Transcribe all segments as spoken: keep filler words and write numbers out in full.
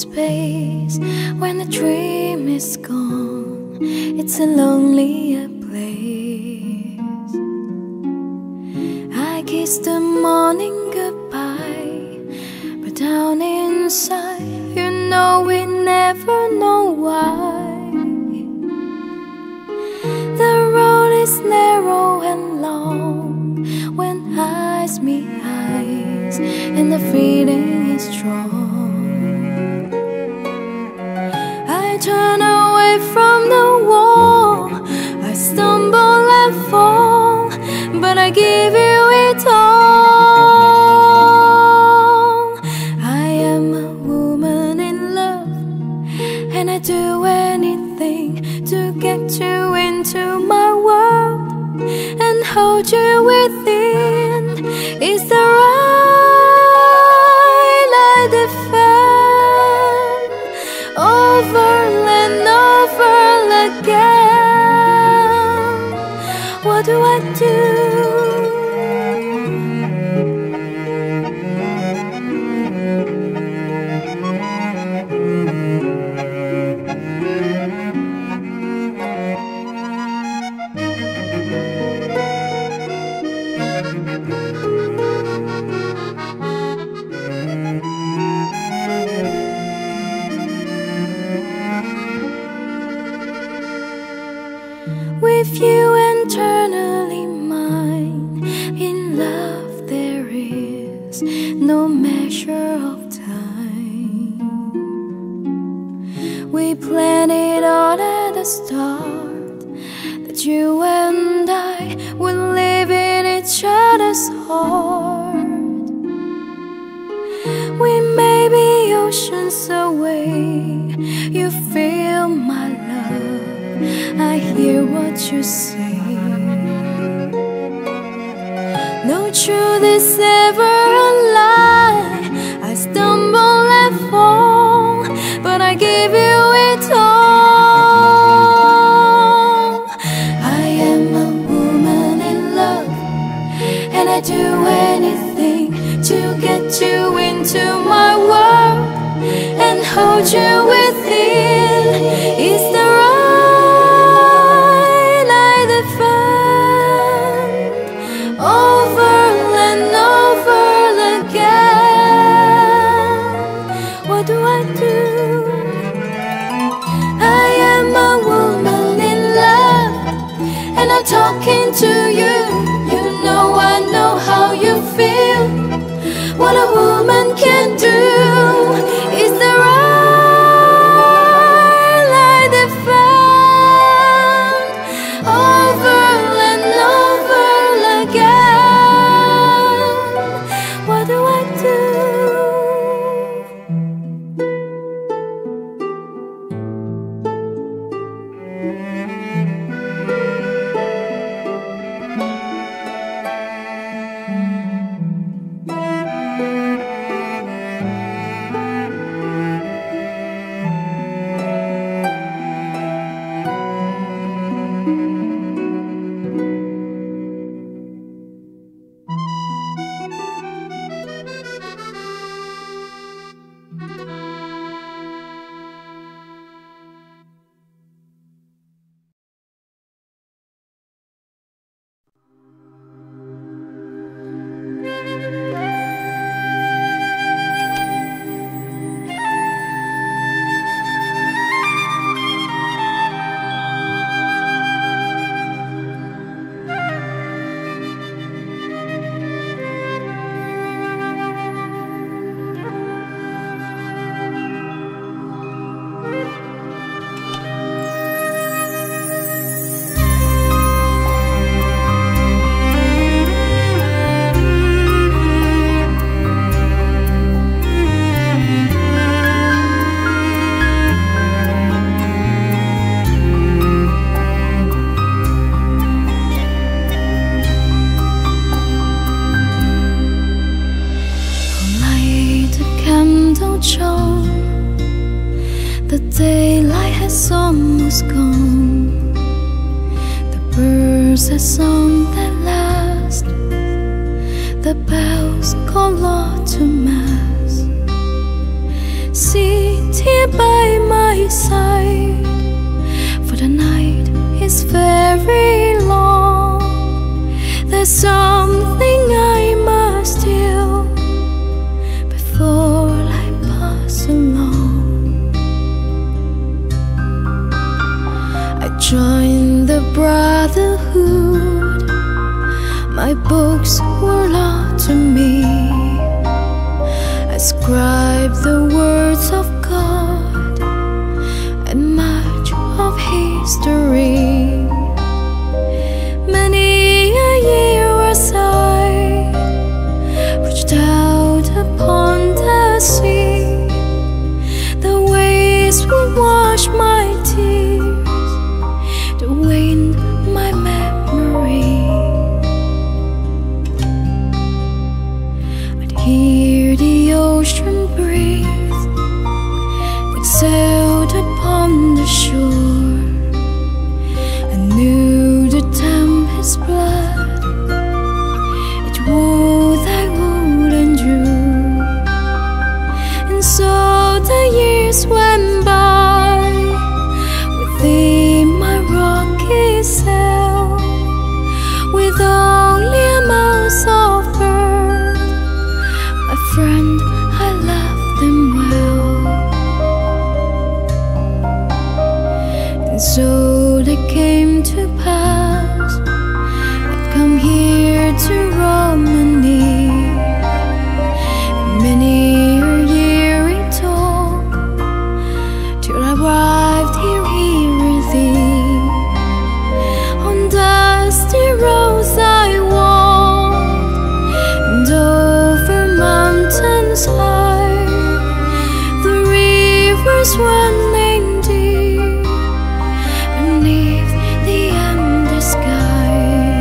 space. When the dream is gone, it's a lonelier place. I kiss the morning goodbye, but down inside, you know we never know why. The road is narrow and long when eyes meet eyes, and the feeling is strong. I turn away from the wall, I stumble and fall, but I give you it all. I am a woman in love, and I do anything to get you into my world and hold you within. Is the right light defend over and over again? What do I do? With you eternally mine, in love there is no measure of time. We planned it all at the start, that you and I would live in each other's heart. We may be oceans away, you feel my love, I hear what you say. No truth is ever a lie, I stumble and fall, but I give you it all. I am a woman in love, and I do anything to get you into my world and hold you within. Is the right light defend over and over again? What do I do? I am a woman in love, and I'm talking to you. You know I know how you feel. What a woman can do is the right light defend over and over again. What do I do? The daylight has almost gone, the birds have sung their last, the bells call out to mass. City here by my side, for the night is very long. There's something I must do before I pass along. I joined the brotherhood. My books were law to me. I scribe the words of God and much of history. Many a year was I reached out upon the sea. The waves will wash my tears, the wind my memory. I'd hear the ocean breathe, it sailed upon the shore. I knew the tempest's blood, it would, I would endure. And so the years went by within my rocky cell, with only a mouse of earth. My friend, I loved them well. And so they came to pass, I'd come here to Romany. And many a year it took till I arrived here, here with thee. On dusty roads I walked, and over mountains high, the rivers running deep beneath the endless sky.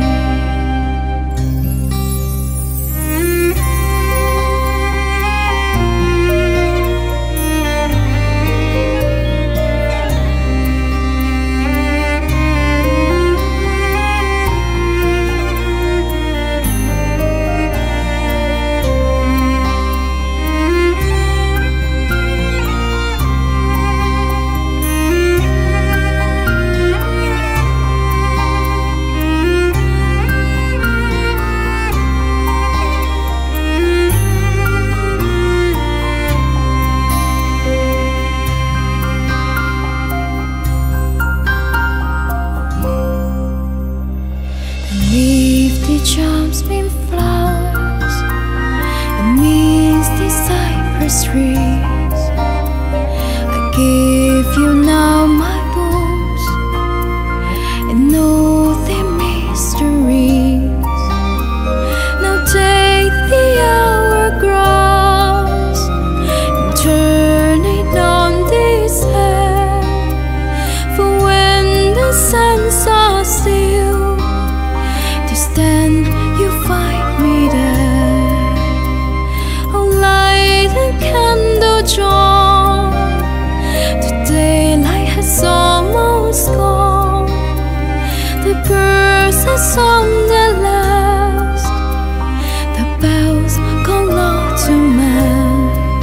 Beneath the jasmine flowers, amidst the cypress trees, I give you now my books and know their mysteries. Now take the hourglass and turn it on this hand, for when the sands are still, then you find me there. I'll light a candle, John. The daylight has almost gone. The birds have sung their last. The bells call out to mass.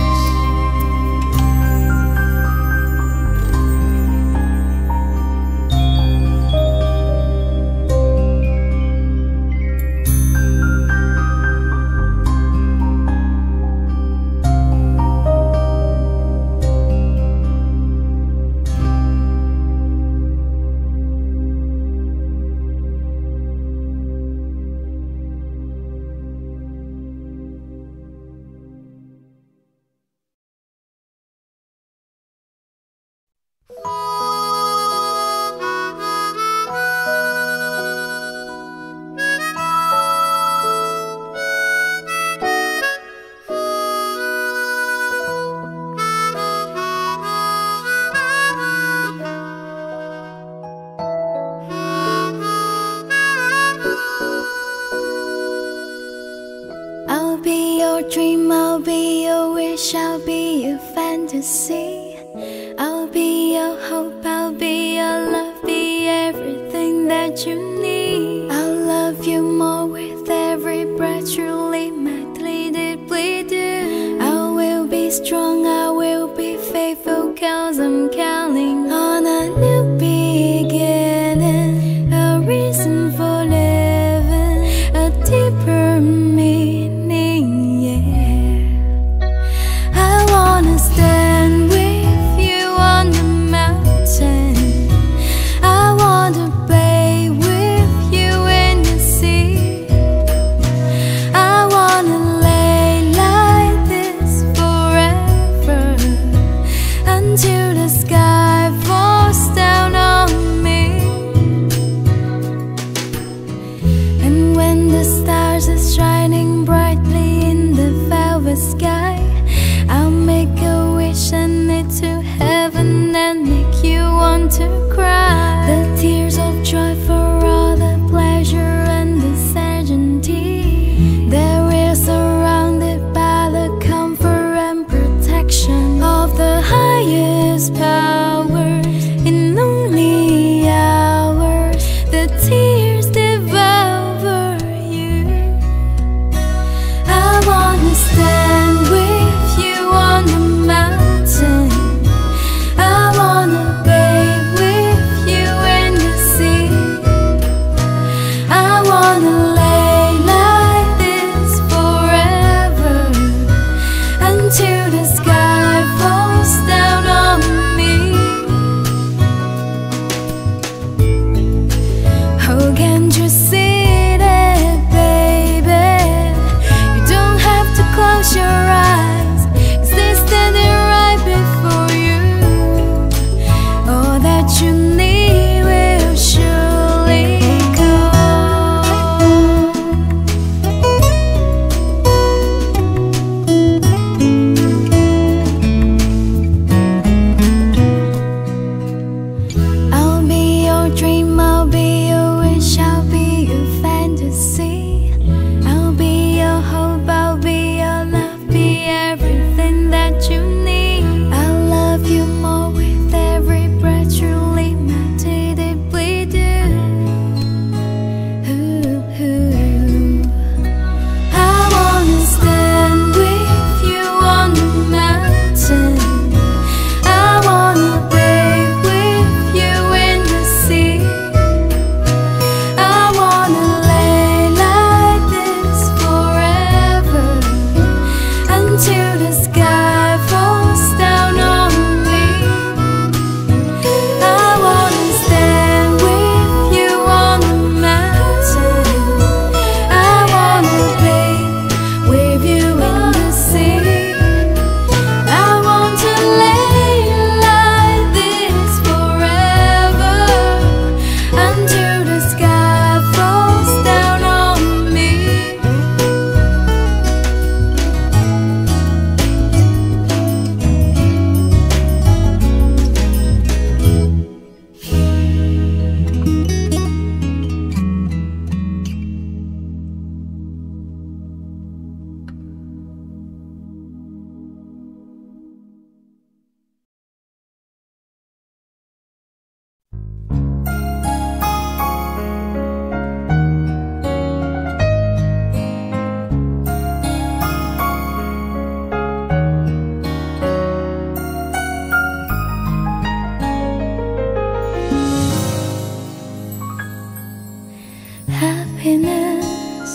I'll be your dream, I'll be your wish, I'll be your fantasy. I'll be your hope, I'll be your love, be everything that you need. I'll love you more with every breath, truly, madly, deeply do. I will be strong. strong, I will be faithful, cause I'm counting on a new beginning, a reason for living, a deeper meaning, yeah. I wanna stand with you on the mountain, I wanna bathe with you in the sea, I wanna lay like this forever, until the sky falls down on me. And when the stars are shining brightly in the velvet sky, I'll make a wish and it to heaven and make you want to cry. The tears of joy for all the pleasure and the certainty that we're surrounded by the comfort and protection of the highest powers. In lonely hours, the tears devour you. I wanna stand with you on the mountain, I wanna bathe with you in the sea, I wanna lay like this forever, until the sky falls down on me. Oh, can't you see that, baby? You don't have to close your eyes, 'cause they're standing right before you. All that you need will surely come. I'll be your dream, I'll be your wish, I'll be your fantasy, I'll be your hope, I'll be your love, be everything that you need. I'll love you more with every breath, truly meant to deeply do. Ooh, ooh. I wanna stand with you on the mountain, I wanna bathe with you in the sea, I wanna lay like this forever, until the sky falls down on me. I wanna stand with you on the mountain, I wanna bathe with you in the sea, I want to lay like this forever, until the sky falls down on me. Happiness,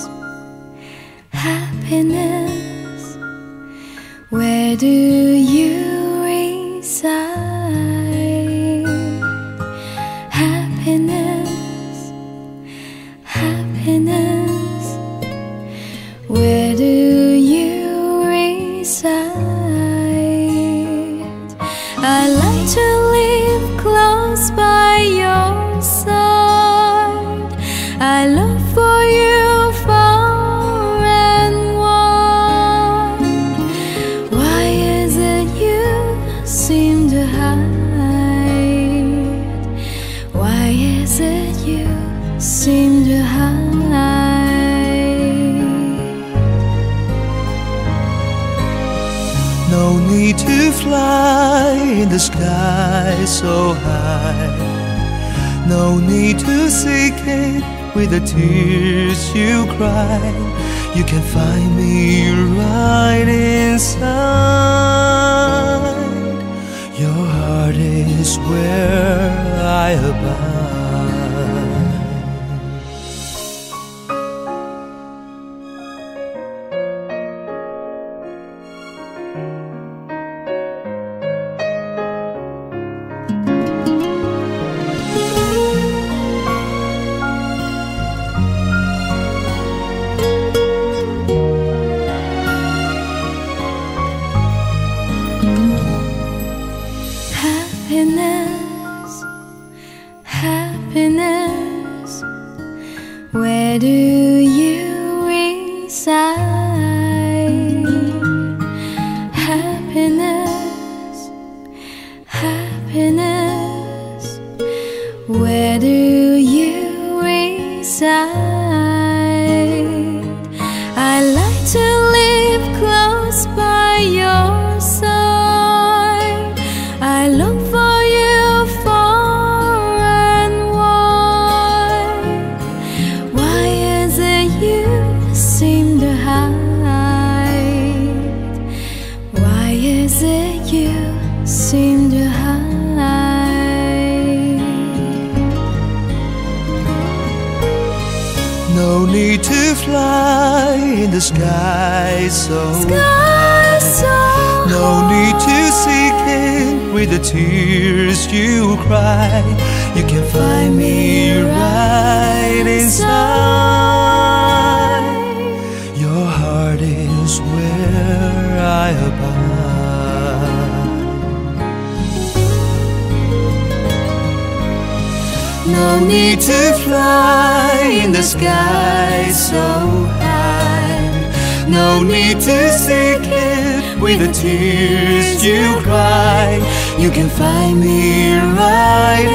happiness, where do you reside? Happiness, happiness, where do you reside? I like to live close by your side, I long for you far and wide. Why is it you seem to hide? Why is it you seem to hide? No need to fly in the sky so high, no need to seek it with the tears you cry. you can find me right inside. Your heart is where I abide. Happiness, happiness, where do you reside? Happiness, happiness, where do you reside? I like to live close by your side. I long for you far and wide. Why is it you seem to hide? Why is it you seem to hide? No need to fly in the sky so Sky so no need to seek it with the tears you cry. You can find me right inside. Your heart is where I abide. No need to fly in the sky so high. No need to seek it with the tears you cry. You can find me right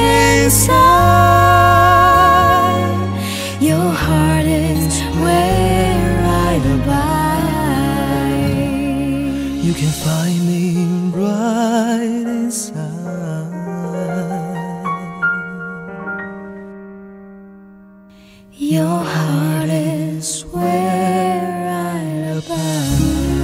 inside. Your heart is where I abide. You can find me right inside. Your heart is where I abide.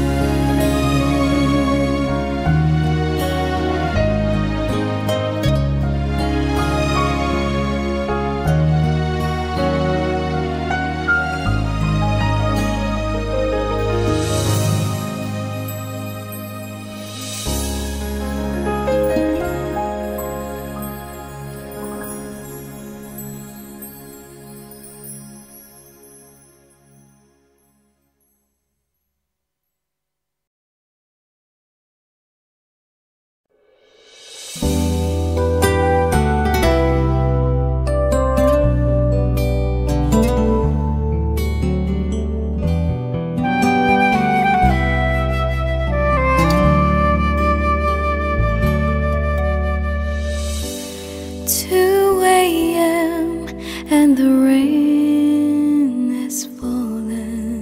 two a m and the rain is falling.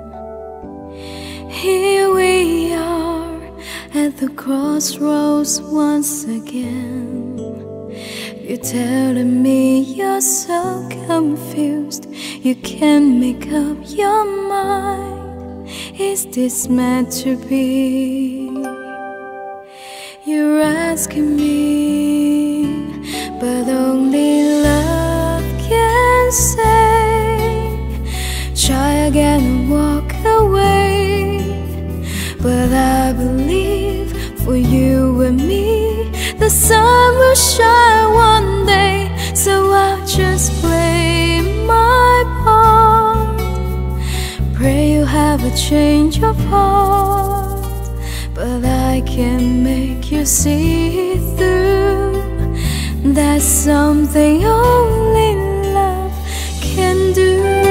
Here we are at the crossroads once again. You're telling me you're so confused, you can't make up your mind. Is this meant to be? You're asking me, but only love can say, try again and walk away. But I believe for you and me, the sun will shine one day. So I'll just play my part. Pray you have a change of heart, but I can't make you see through. That's something only love can do.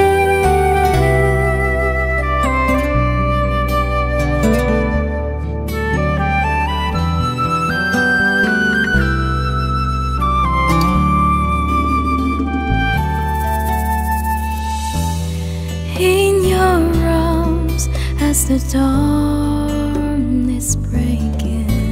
In your arms as the dawn is breaking,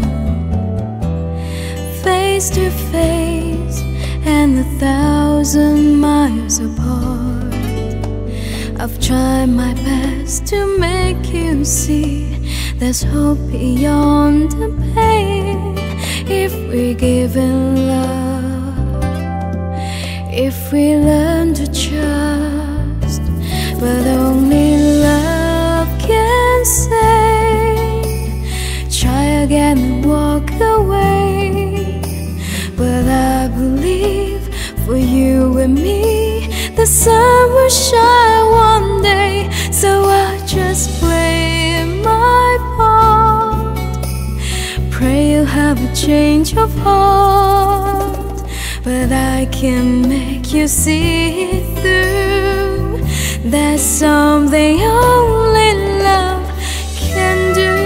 face to face and a thousand miles apart, I've tried my best to make you see there's hope beyond the pain. If we give in love, if we learn to trust, but only love can say. Try again and walk away, but I believe for you and me the sun will shine one day. So I just play my part, pray you have a change of heart, but I can make you see it through. There's something only love can do.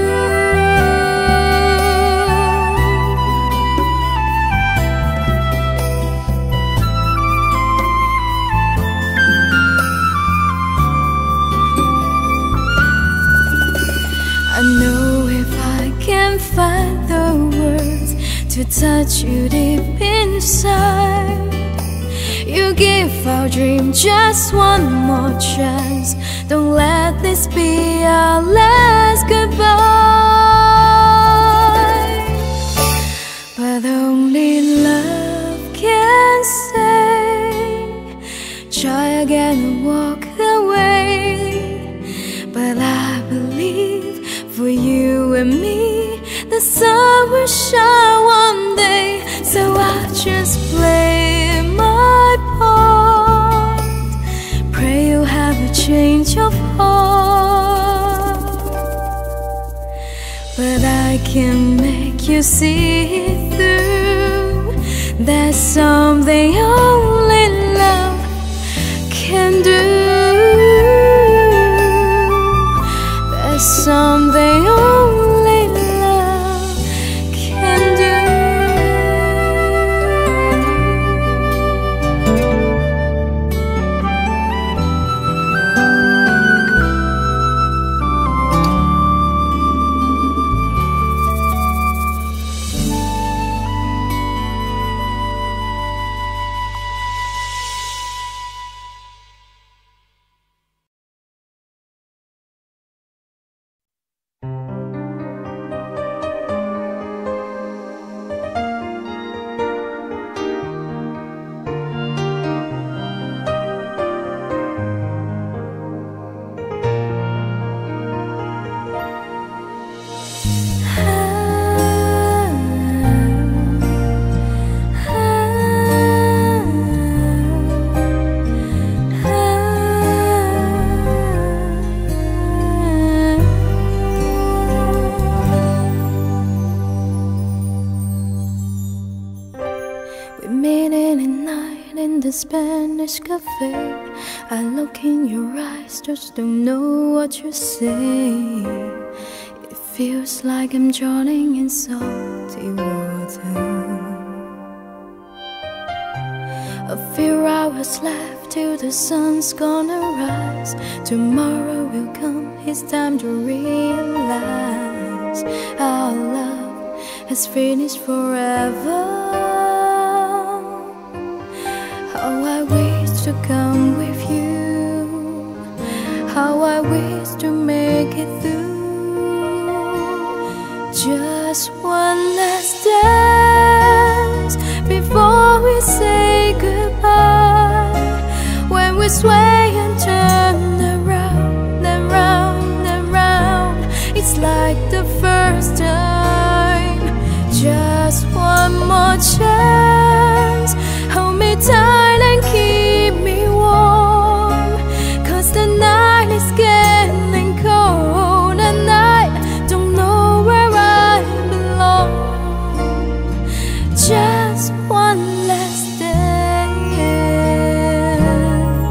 I know if I can find the words to touch you deep inside, you give our dream just one more chance. Don't let this be our last goodbye. But only love can say. Try again and walk away, but I believe for you and me the sun will shine one day. So I just play my part, pray you have a change of heart, but I can make you see it through. There's something only love can do. There's something only love can do. Spanish cafe, I look in your eyes, just don't know what you're saying. It feels like I'm drowning in salty water. A few hours left till the sun's gonna rise. Tomorrow will come, it's time to realize our love has finished forever. How I wish to come with you, how I wish to make it through. Just one last dance before we say goodbye. When we sway and turn around and round and round, it's like the first time. Just one more chance, hold me tight and keep me warm, 'cause the night is getting cold and I don't know where I belong. Just one last dance.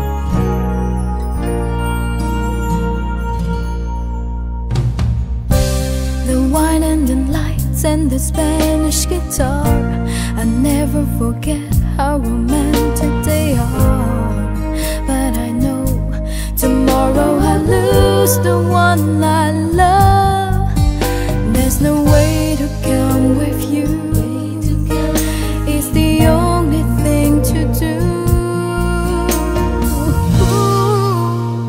The wine and the lights and the Spanish guitar, I never forget how romantic they are. But I know tomorrow I lose the one I love. There's no way to come with you, it's the only thing to do. Ooh.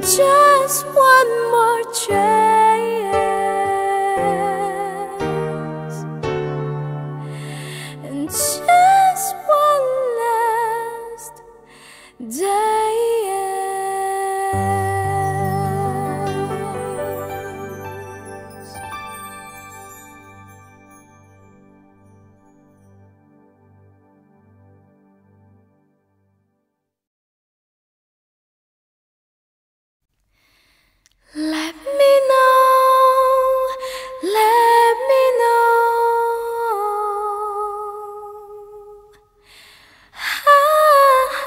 just one more chance, and just one last day. Let me know, let me know, ah,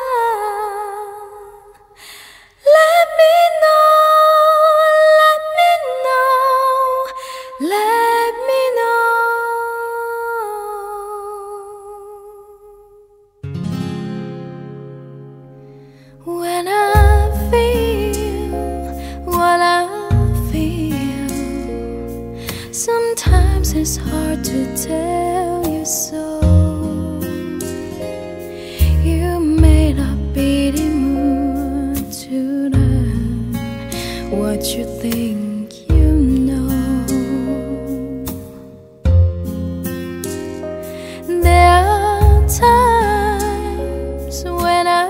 let me know, let me know, let me know. When I feel what I feel, sometimes it's hard to tell you so. You may not be the mood to learn what you think you know. There are times when I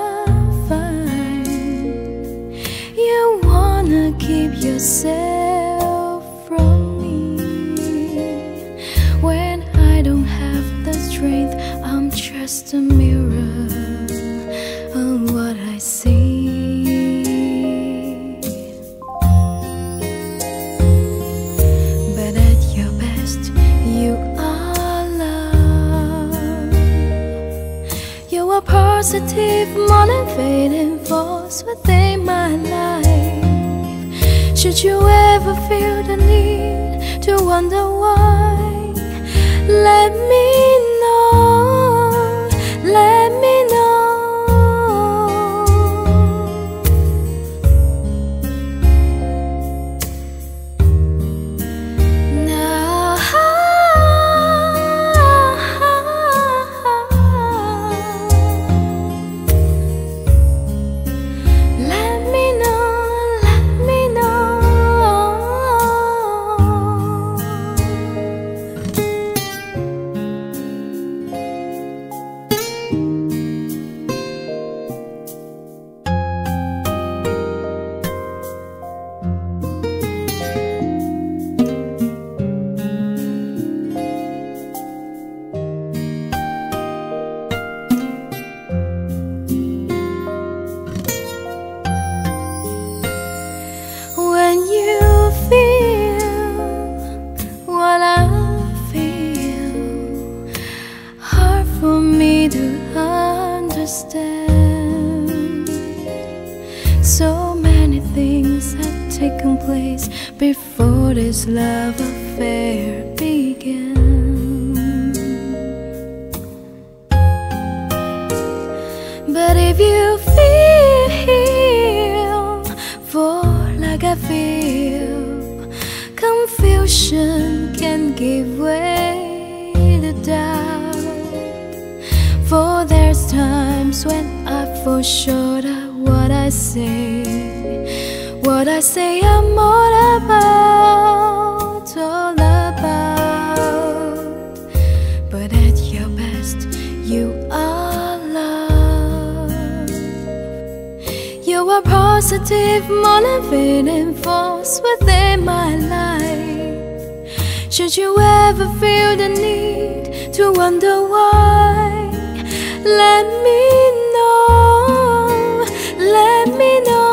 keep yourself from me. When I don't have the strength, I'm just a mirror of what I see. But at your best, you are love. You are positive, more than fading force within my life. Should you ever feel the need to wonder why, let me know, let me know. Now, let me know, let me know. When you feel what I feel, hard for me to understand. So many things have taken place before this love affair began. But if you feel for like I feel, confusion can give way to doubt. For there's times when I fall short of what I say. What I say I'm all about, all about. But at your best, you are love. You are positive, motivating force within my life. Should you ever feel the need to wonder why, let me know, let me know.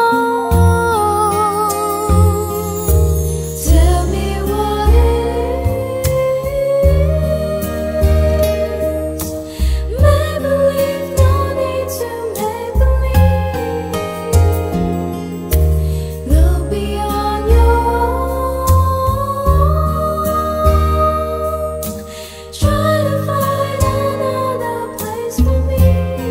Tell me what it is. Make believe, no need to make believe. Look beyond your own. Try to find another place for me.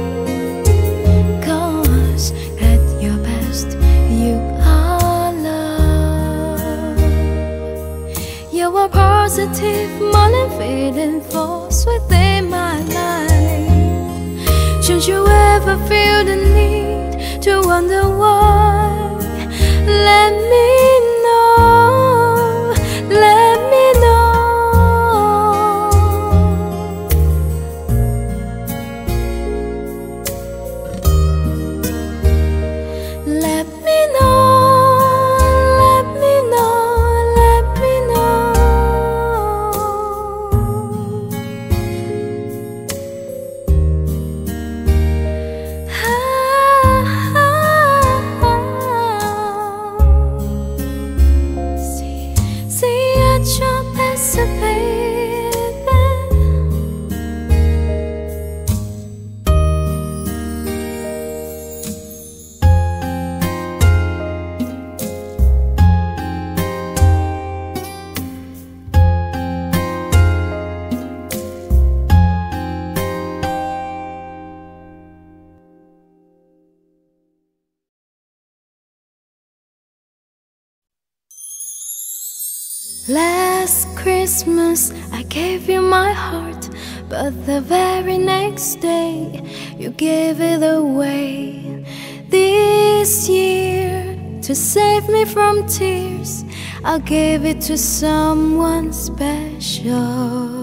'Cause at your best, you are love. You are positive, motivating force within my life. Should you ever feel the need to wonder why, Last Christmas I gave you my heart, but the very next day you gave it away. This year, to save me from tears, I'll give it to someone special.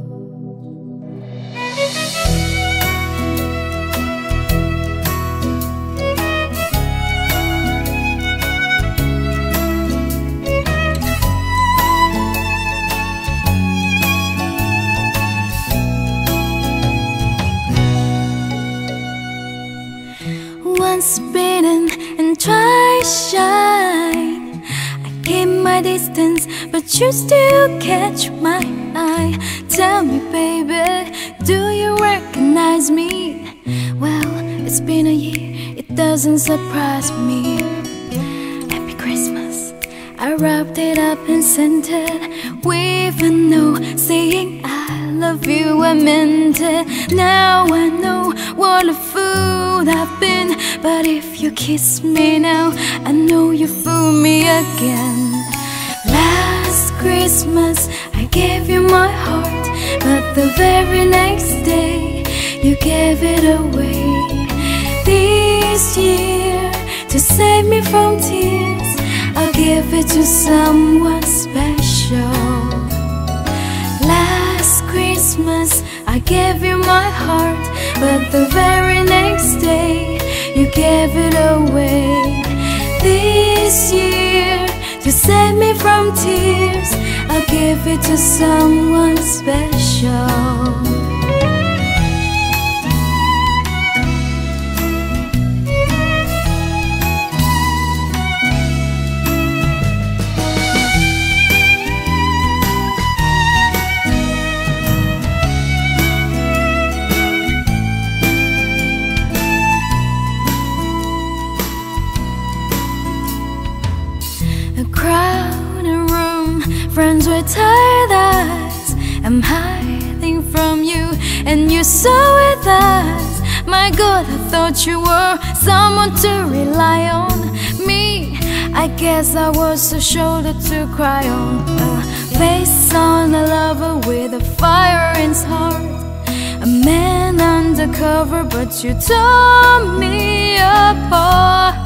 Once bitten and twice shy, I keep my distance, but you still catch my eye. Tell me, baby, do you recognize me? Well, it's been a year, it doesn't surprise me. Happy Christmas, I wrapped it up and sent it with a note saying I love you, I meant it. Now I know what a fool I've been, but if you kiss me now, I know you fool me again. Last Christmas I gave you my heart, but the very next day you gave it away. This year, to save me from tears, I'll give it to someone special. Last Christmas I gave you my heart, but the very next day you gave it away. This year, to save me from tears, I'll give it to someone special. A crowd, a room, friends with tired eyes. I'm hiding from you and you saw with eyes. My God, I thought you were someone to rely on. Me, I guess I was a shoulder to cry on, a face on a lover with a fire in his heart. A man undercover, but you tore me apart.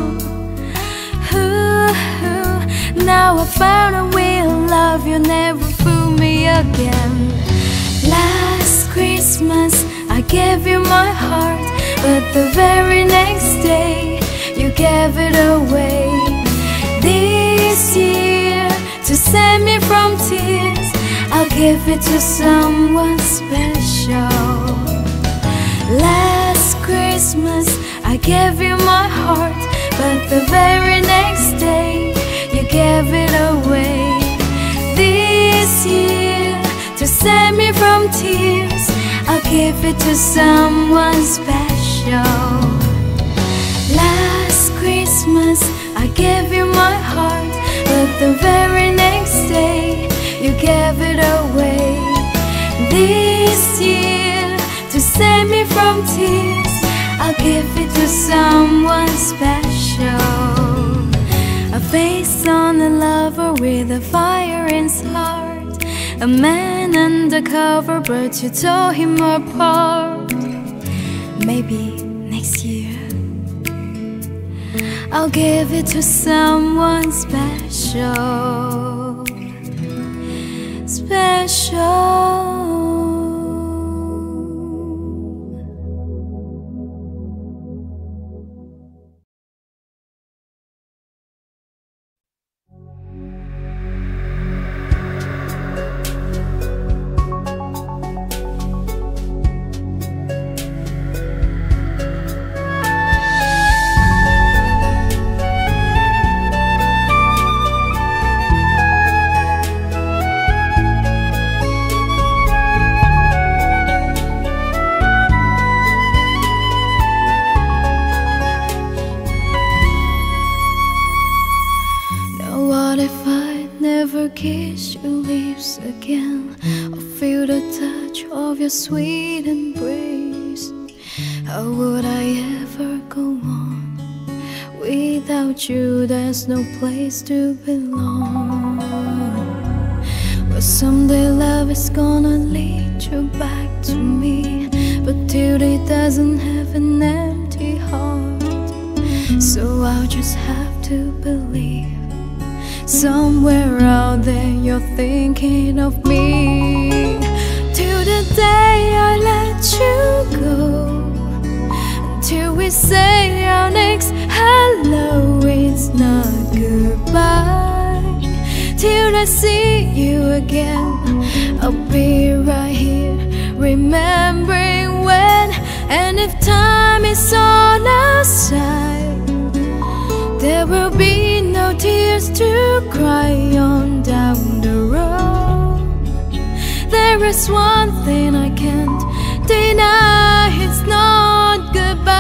Now I found a real love, you'll never fool me again. Last Christmas I gave you my heart, but the very next day you gave it away. This year, to save me from tears, I'll give it to someone special. Last Christmas I gave you my heart, but the very next day you gave it away. This year, to save me from tears, I'll give it to someone special. Last Christmas I gave you my heart, but the very next day you gave it away. This year, to save me from tears, I'll give it to someone special. A face on a lover with a fire in his heart. A man undercover, but you tore him apart. Maybe next year I'll give it to someone special. Special. Kiss your lips again, or feel the touch of your sweet embrace. How would I ever go on? Without you there's no place to belong. someday love is gonna lead you back to me, but duty doesn't have an empty heart. So I'll just have to believe somewhere out there you're thinking of me. Till the day I let you go, until we say our next hello, it's not goodbye. Till I see you again, I'll be right here, remembering when. And if time is on our side, there will be no tears to cry on down the road. There is one thing I can't deny, it's not goodbye.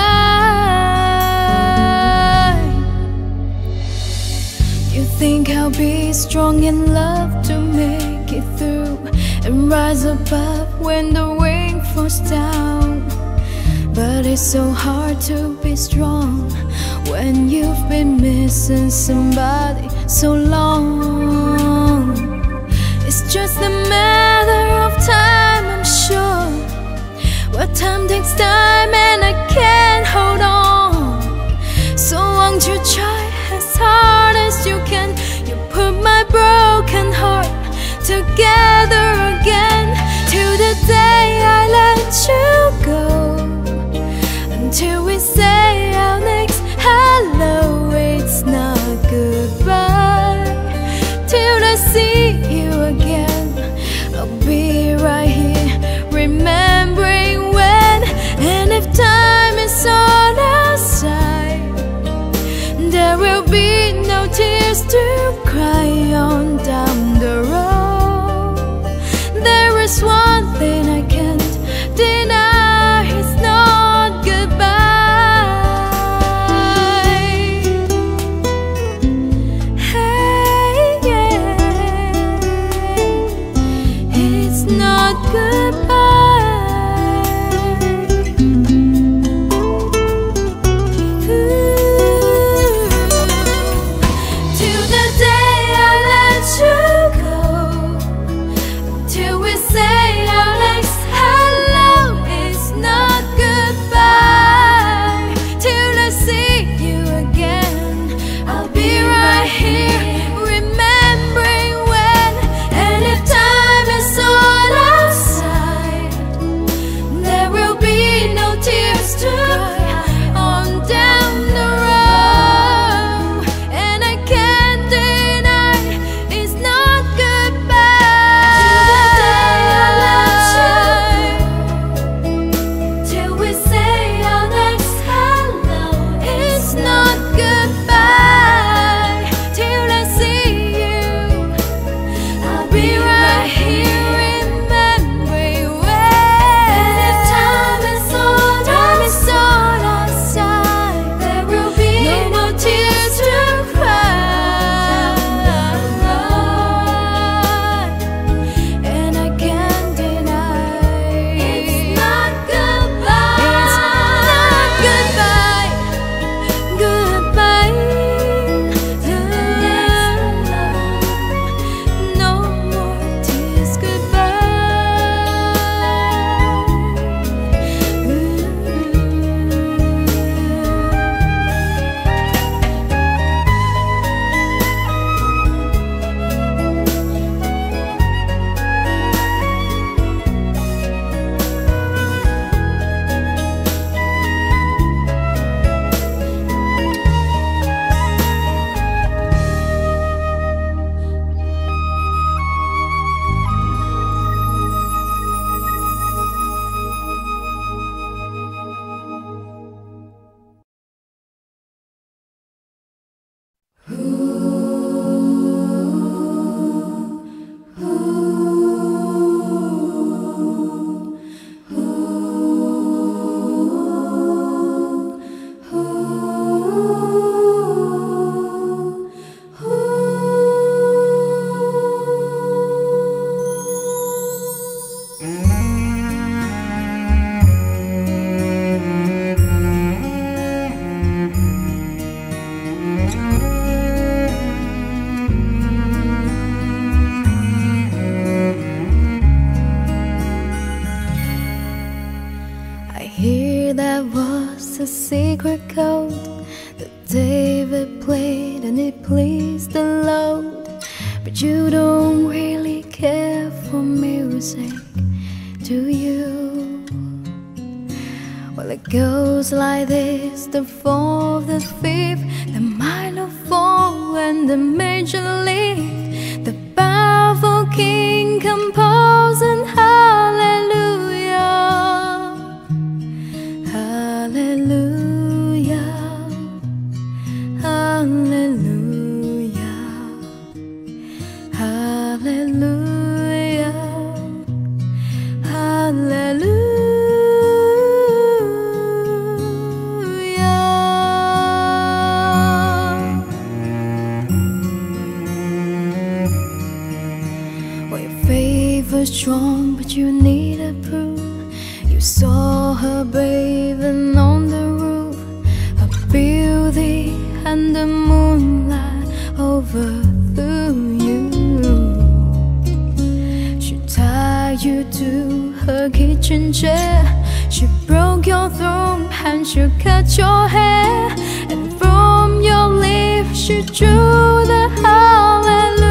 You think I'll be strong in love to make it through and rise above when the wind falls down. But it's so hard to be strong when you've been missing somebody so long. It's just a matter of time, I'm sure. Well, time takes time and I can't hold on. So won't you try as hard as you can? You put my broken heart together again. Till the day I let you go, until we say our next hello, it's not goodbye. Till I see you again, I'll be right here, remembering when. And if time is on our side, there will be no tears to cry on down the road. There is one thing I can't deny, it's not goodbye. Hey, yeah, it's not goodbye. secret code that David played and it pleased the Lord. But you don't really care for music, do you? Well, it goes like this: the fourth, the fifth, the minor fall, and the major lift. The powerful king composing hallelujah, hallelujah, hallelujah, hallelujah, hallelujah. Strong, but you need a proof. You saw her bathing on the roof, her beauty and the moonlight overthrew you. She tied you to her kitchen chair, she broke your throne and she cut your hair, and from your lips she drew the hallelujah.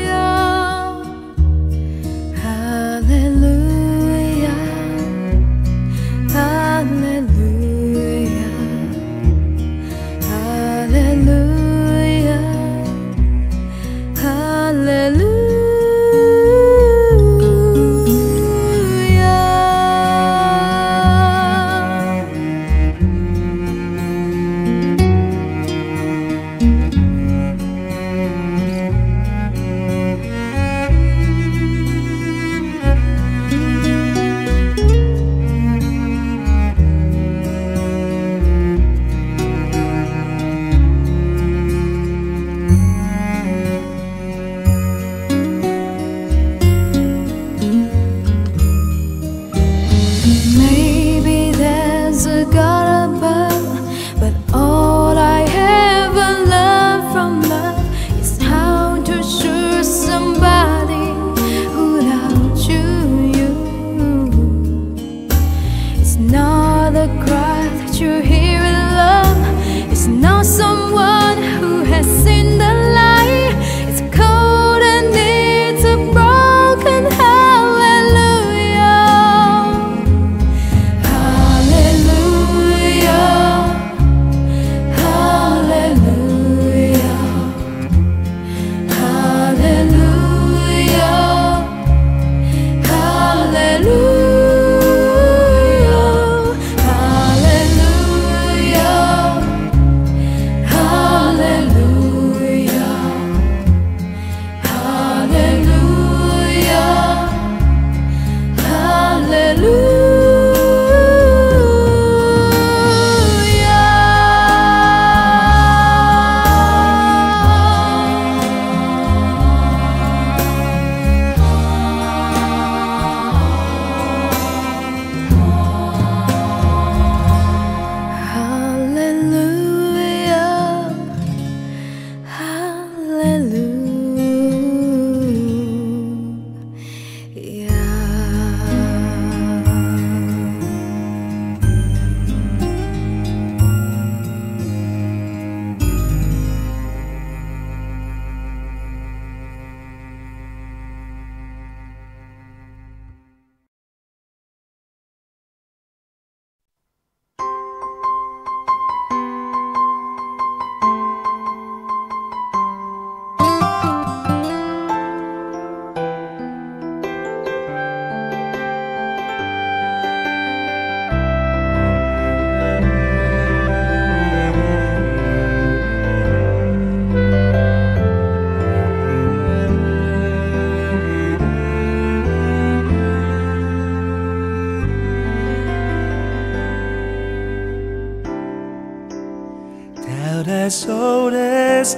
As old as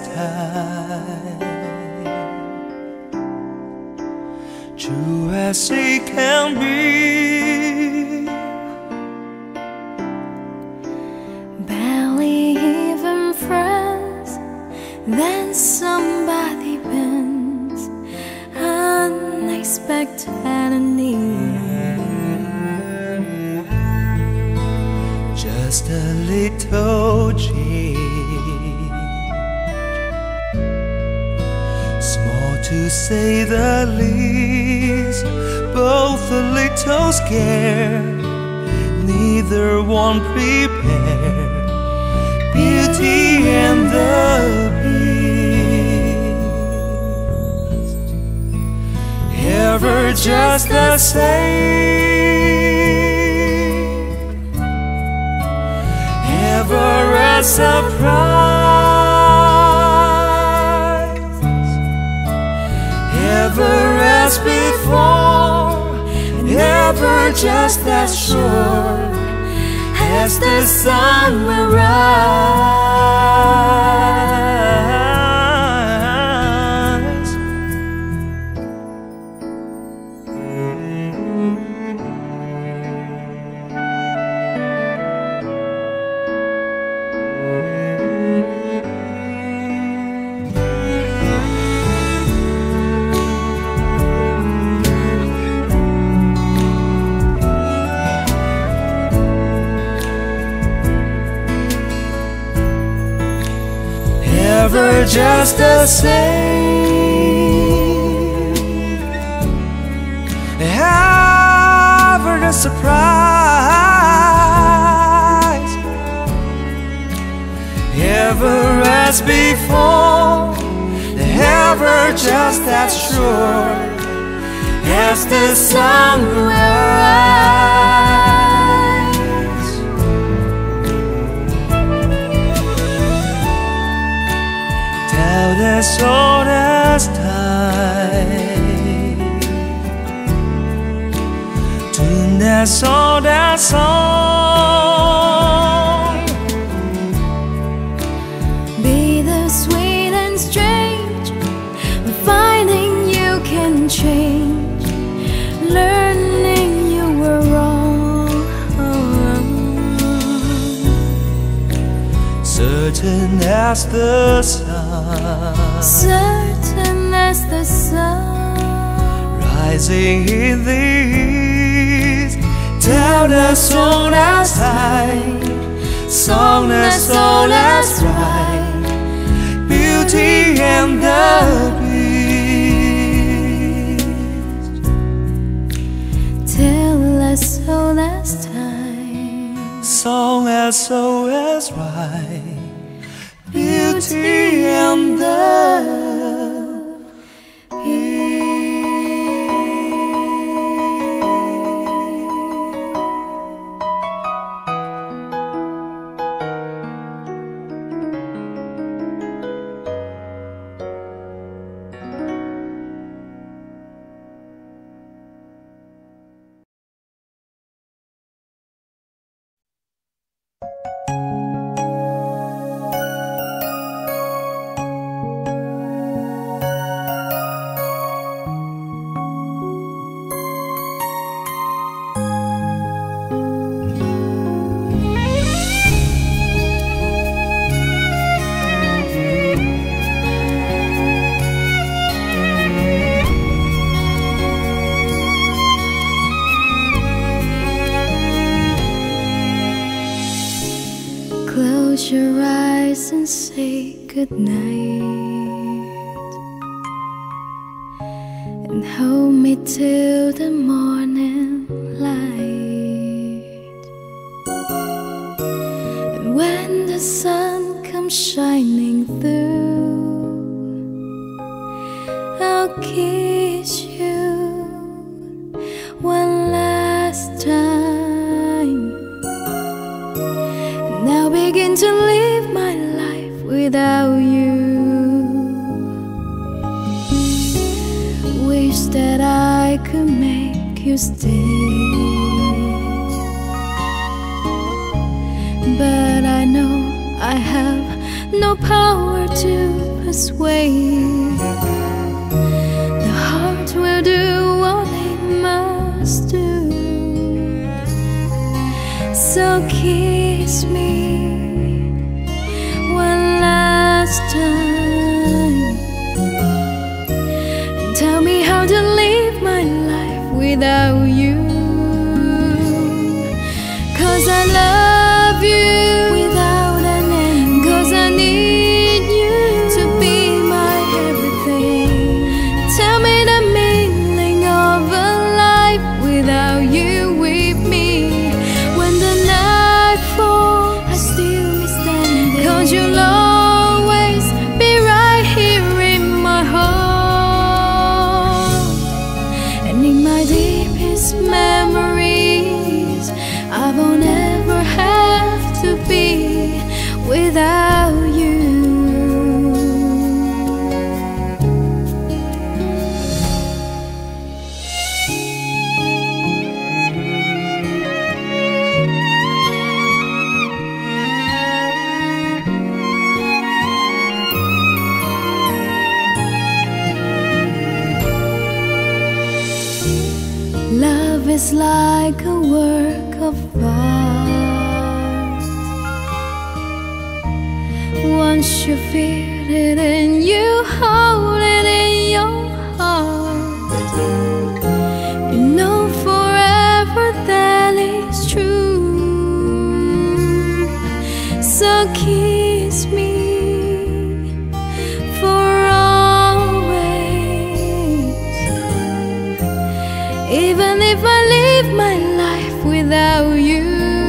time, true as it can be, barely even friends, then somebody bends unexpected and near. Just a little change, small to say the least, both a little scared, neither one prepared. Beauty and the Beast, ever just the same, ever a surprise, ever as before, and ever just as sure as the sun will rise. Ever just the same, ever a surprise, ever as before, ever just as sure as the sun will rise. As old as time, tune as old as song, Be the sweet and strange, finding you can change, learning you were wrong. Certain as the sun, certain as the sun, rising in the east, down as old as high, song as old as right, beauty and the Beast, till as old as time, song as old as right, beauty and the close your eyes and say goodnight, and hold me till the morning light. And when the sun comes shining through, I'll kiss you one last time. And I'll begin to live my life without you. Wish that I could make you stay, but I know I have no power to persuade. The heart will do what it must do. So kiss me one last time, and tell me how to live my life without you. 'Cause I love you. without you. Love is like a work of art. Once you feel it and you hold it in your heart, you know forever that it's true. So kiss me for even if I live my life without you.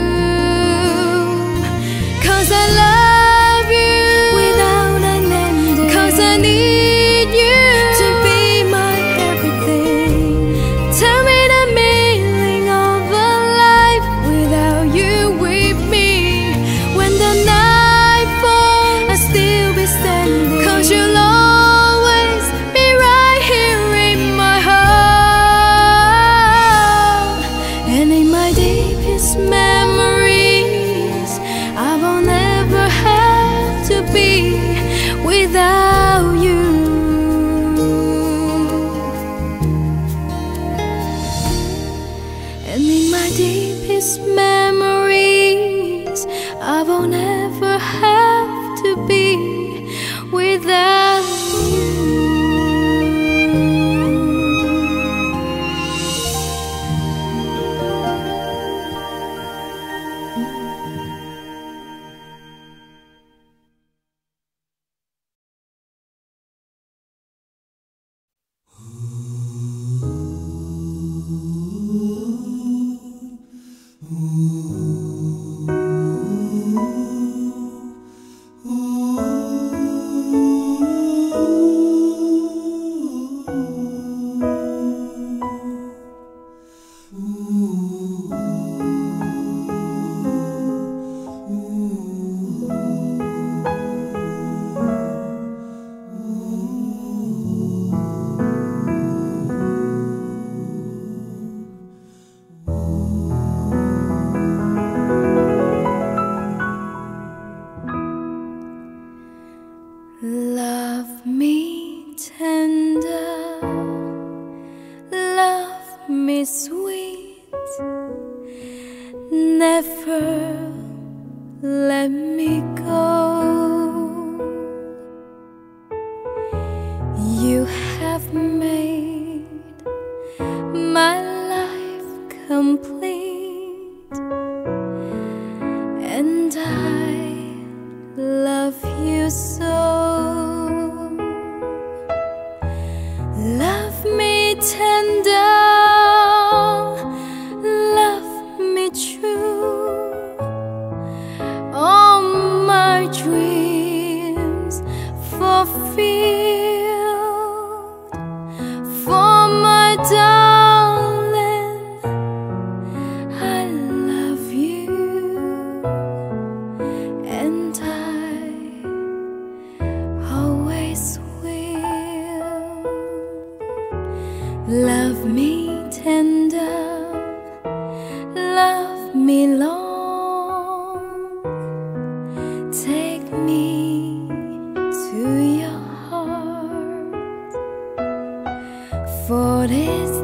'Cause I love you without an ending. 'Cause I need you to be my everything. Tell me the meaning of a life without you with me. When the night falls, I'll still be standing. 'Cause you'll always be right here in my heart. And in my deepest memories, I will never have to be without you. And in my deepest memories, I will never have to be without you. Love me tender, love me sweet, never let me go. You have made my life complete, and I love you so. Love me tender, love me true. All my dreams fulfilled. For my darling, I love you, and I always will. Love me tender, love me long. Take me to your heart, for this